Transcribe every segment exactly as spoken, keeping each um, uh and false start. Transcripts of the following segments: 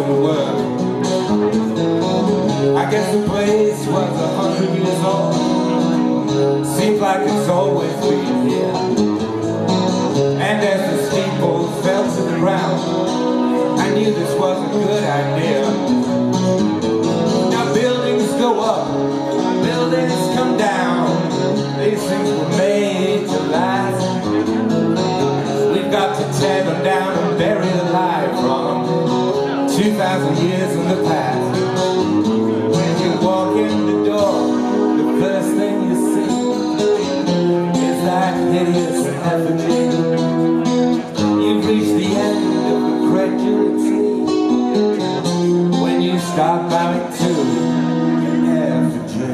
the world. I guess the place was a hundred years old. Seems like it's always been here. And as the steeple fell to the ground, I knew this was a good idea. Now buildings go up, buildings come down. These things were made to last. We've got to tear them down and bury alive from two thousand years in the past. When you walk in the door, the first thing you see is that hideous effigy. You've reached the end of incredulity when you start bowing to Effigy.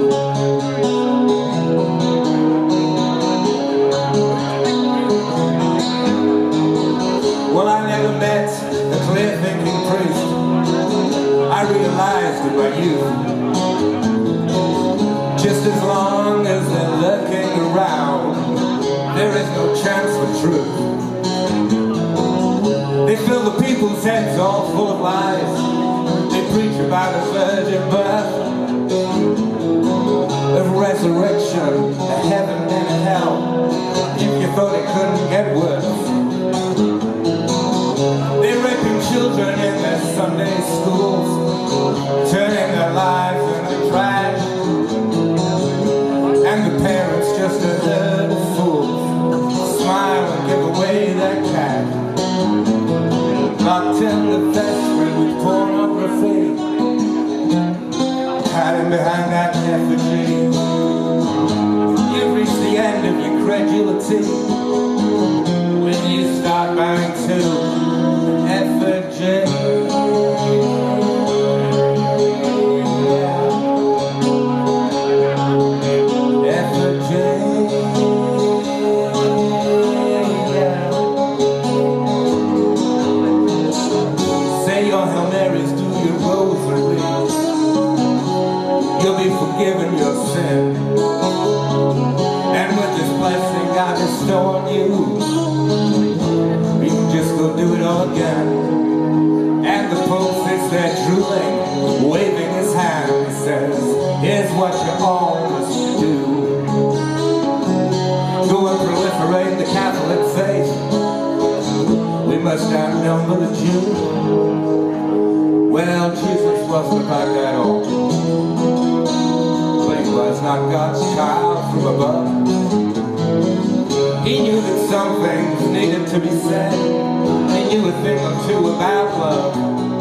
Well, I never met a clear-thinking priest. I realized in my youth, just as long as they're lurking around, there is no chance for truth. They fill the people's heads all full of lies. They preach about a virgin birth, of resurrection, a heaven and a hell, if you thought it couldn't get worse. They're raping children in their Sunday schools, turning their lives into trash, and the parents just a herd of fools, smile and give away their cash. Locked in the vestry with pornography, hiding behind that effigy. You've reached the end of incredulity when you start bowing to Effigy. You'll be forgiven your sin, and with this blessing I bestow on you, you can just go do it all again. And the Pope sits there drooling, waving his hand, he says, here's what you all must do. Go and proliferate the Catholic faith. We must outnumber the Jews. Well, Jesus wasn't about that all. But he was not God's child from above. He knew that some things needed to be said. He knew a thing or two about love.